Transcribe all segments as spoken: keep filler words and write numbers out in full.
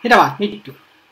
හිටවත් මිත්තු.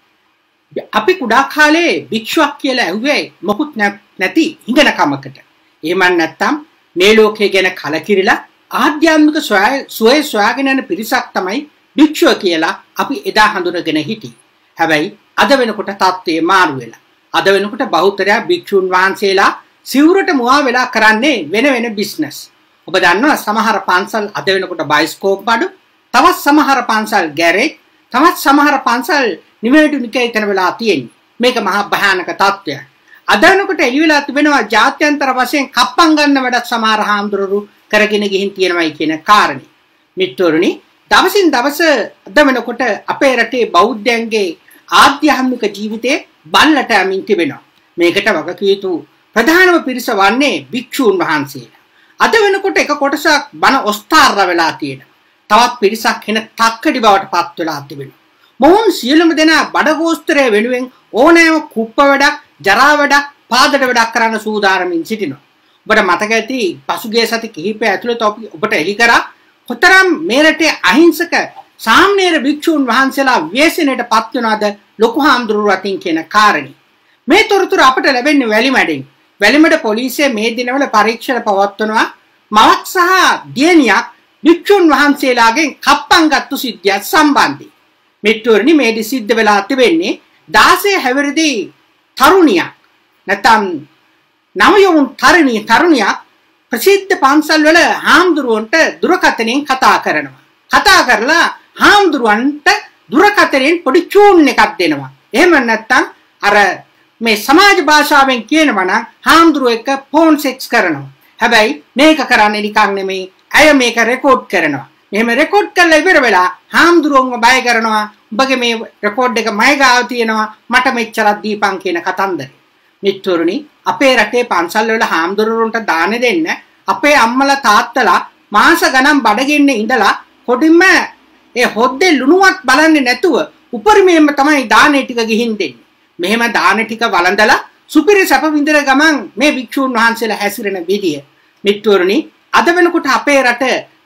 අපි කුඩා කාලේ භික්ෂුවක් කියලා ඇහුවේ මොකුත් නැති හිඟන කමකට. එහෙම නැත්නම් මේ ලෝකයේ ගැන කලකිරිලා ආධ්‍යාත්මික සොය සොයාගෙන යන පිරිසක් තමයි භික්ෂුව කියලා අපි එදා හඳුනගෙන හිටියේ. හැබැයි අද වෙනකොට තත්ත්වය මාරු වෙලා. අද වෙනකොට බහුතරය භික්ෂුන් වහන්සේලා සිවුරට මුවා වෙලා කරන්නේ වෙන වෙන බිස්නස්. ඔබ දන්නවා සමහර පන්සල් අද වෙනකොට බයිස්කෝප් බඩු, තවත් සමහර පන්සල් ගෑරේජ්, තවත් සමහර පන්සල් නිවැරදි නිකේතන වෙලා තියෙන්නේ. මේක මහා භයානක තත්ත්වයක්. අද වෙනකොට එළි වෙලා තිබෙනවා ජාත්‍යන්තර වශයෙන් කප්පම් ගන්න වැඩක් සමහර හාමුදුරුවෝ කරගෙන ගිහින් තියෙනවායි කියන කාරණේ. මිත්‍රෝනි, දවසින් දවස අද වෙනකොට අපේ රටේ බෞද්ධයන්ගේ ආධ්‍යාත්මික ජීවිතේ බල්ලට යමින් තිබෙනවා. මේකට වගකිය යුතු ප්‍රධානම පිරිස වන්නේ භික්ෂූන් වහන්සේලා. අද වෙනකොට එක කොටසක් බණ ඔස්තාර වෙලා තියෙනවා. තවත් පිරිසක් එන තක්කඩි බවට පත් වෙලා තිබෙනවා. මොවුන් සියලුම දෙනා බඩගෝස්තරය වෙනුවෙන් ඕනෑම කුප්ප වැඩක්, ජරා වැඩක්, පාදට වැඩක් කරන්න සූදානමින් සිටිනවා. ඔබට මතක ඇති පසුගිය සති කිහිපය ඇතුළත ඔබට එලි කරා කොතරම් මේ රටේ අහිංසක සාමණේර භික්ෂූන් වහන්සේලා ව්‍යසනයට පත් වෙනවද ලොකු හාමුදුරුවෝ අතින් කියන කාරණේ. මේ තොරතුරු අපට ලැබෙන්නේ වැලිමැඩෙන්. වැලිමැඩ පොලිසිය මේ දිනවල පරීක්ෂණ පවත්වනවා මවක් සහ දියණියක් භික්ෂුන් වහන්සේලාගෙන් කප්පම් ගත්තු සිද්ධියක් සම්බන්ධයෙන්. මිත්‍රෝනි, මේදි සිද්ධ වෙලා තිබෙන්නේ දාසය හැවිරිදි තරුණියක් නැත්නම් නවයොවුන් තරුණිය තරුණියක් ප්‍රසිද්ධ පන්සල් වල හාමුදුරුවන්ට දුරකථනයෙන් කතා කරනවා. කතා කරලා හාමුදුරුවන්ට දුරකථනයෙන් පොඩි චූන් එකක් දෙනවා. එහෙම නැත්නම් අර මේ සමාජ භාෂාවෙන් කියනවා නම් හාමුදුරුවෝ එක්ක ෆෝන් සෙක්ස් කරනවා. හැබැයි මේක කරන්නේ නිකන් නෙමෙයි. අය මේක රෙකෝඩ් කරනවා. මෙහෙම රෙකෝඩ් කරලා ඉවර වෙලා හාමුදුරුවන්ව බය කරනවා. ඔබගේ මේ රෙකෝඩ් එක මයි ගාව තියෙනවා. මට මෙච්චරක් දීපන් කියන කතන්දරේ. මිත්‍රෝනි, අපේ රටේ පන්සල් වල හාමුදුරුවන්ට දාන දෙන්න අපේ අම්මලා තාත්තලා මාස ගණන් බඩගින්නේ ඉඳලා කොටින්ම ඒ හොද්දේ ලුණුවක් බලන්නේ නැතුව උපරිමයෙන්ම තමයි දානේ ටික ගිහින් දෙන්නේ. මෙහෙම දාන ටික වළඳලා සුපිරි සැප විඳින ගමන් මේ භික්ෂූන් වහන්සේලා හැසිරෙන විදිය. මිත්‍රෝනි, අද වෙනකොට අපේ රට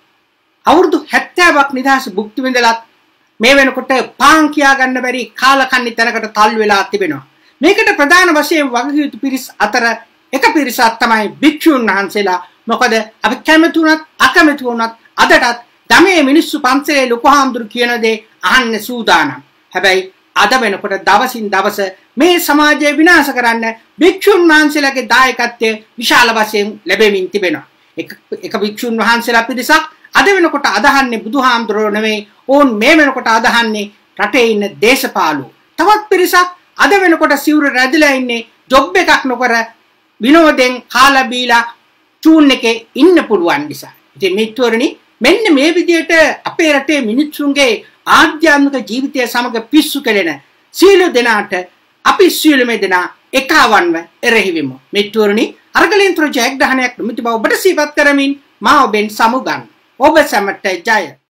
අවුරුදු හැත්තෑවක් නිදහස භුක්ති විඳලත් මේ වෙනකොට පාන් කියා ගන්න බැරි කාලකන්ණි තැනකට තල් වෙලා තිබෙනවා. මේකට ප්‍රධාන වශයෙන් වගකිය යුතු පිරිස් අතර එක පිරිසක් තමයි භික්ෂූන් වහන්සේලා. මොකද අපි කැමති වුණත් අකමැති වුණත් අදටත් ගමේ මිනිස්සු පන්සලේ ලොකු හාමුදුරු කියන දේ අහන්න සූදානම්. හැබැයි අද වෙනකොට දවසින් දවස මේ සමාජය විනාශ කරන්න භික්ෂුන් වහන්සේලාගේ දායකත්වය විශාල වශයෙන් ලැබෙමින් තිබෙනවා. එක එක භික්ෂුන් වහන්සේලා පිරිසක් අද වෙනකොට අදහන්නේ බුදුහාමුදුරුවෝ නෙමෙයි. ඕන් මේ වෙනකොට අදහන්නේ රටේ ඉන්න දේශපාලුවෝ. තවත් පිරිසක් අද වෙනකොට සිවුර රැඳිලා ඉන්නේ ජොබ් එකක් නොකර විනෝදෙන් කාලා බීලා චූන් එකේ ඉන්න පුළුවන් නිසා. ඉතින් මිත්‍රෝනි, මෙන්න මේ විදිහට අපේ රටේ මිනිස්සුන්ගේ ආධ්‍යාත්මික ජීවිතය සමග පිස්සු කෙරෙන සීල දෙනාට අපි සීලම දෙනා එකවන්ව එරෙහි වෙමු. මිත්‍රෝනි, අර්ගලෙන්ත්‍ර ජයග්‍රහණයක් නිමිති බව ඔබට සිහිපත් කරමින් මා ඔබෙන් සමුගන්න. ඔබ සැමට ජය.